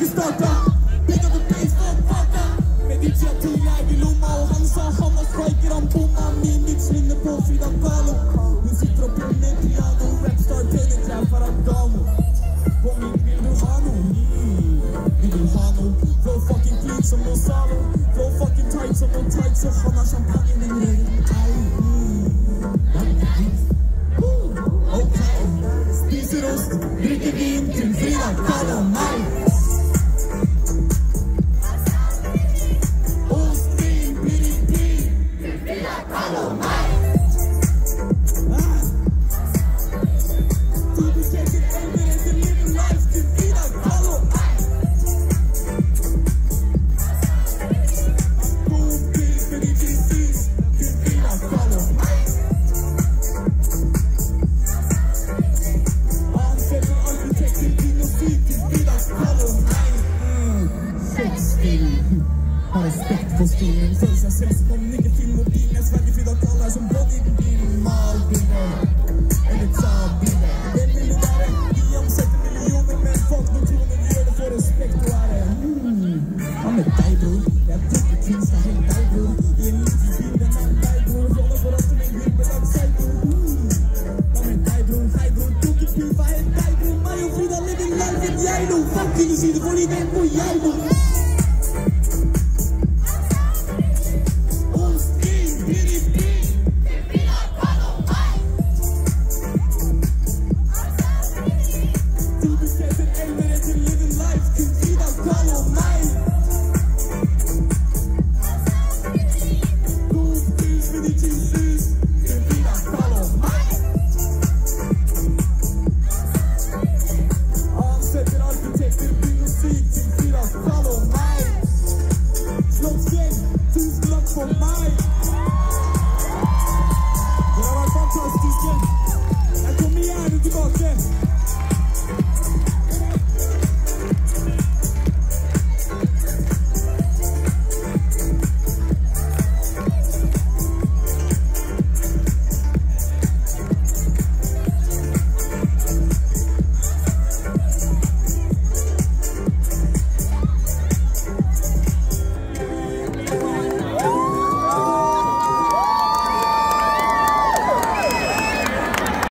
vi starta. Big up the bass for Frida. Med initiativ jeg i lomma, og han sa han var striker, han bomma. Min litt svinner på Frida Kahlo. Hun sitter og brenner piano, rapstar, penetrar Ferragamo. På min vil du ha noe? Vil du ha noe? Flow fucking clean som noe salo. Flow fucking tight som noe tight, så han har champagne i røren. Ok, spiser ost, drikker vin til Frida Kahlo meg. Ost, vin, blir til Frida Kahlo meg. Har respekt for stilen, føler seg selv som om ikke film og bil. Jeg sverger Frida Kahlo som bodybuilding, malbilder, eller tabilder. Hvem vil du være? De omsetter millioner, men folk med kroner gjør det for respekt og ære. Hva med deg, bror? Jeg bruker kunst av helt deg, bror. I en liten bil, den er deg, bror. Råder for oss til en gruppe lag seg, bror. Hva med deg, bror? Hei, bror. Bruker pil av helt deg, bror. Meg og Frida living life in jeg, no. Fuck kunne si det, for de vet hvor jeg, bror. Slottsfjell, 1000 lakk for meg. Det har vært fantastisk. Jeg kommer gjerne tilbake.